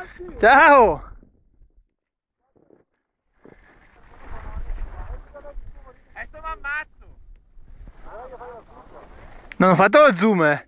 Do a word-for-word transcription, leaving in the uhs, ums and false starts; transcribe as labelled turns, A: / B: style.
A: Ciao!
B: Adesso mi ammazzo!
A: Non ho fatto lo zoom, eh!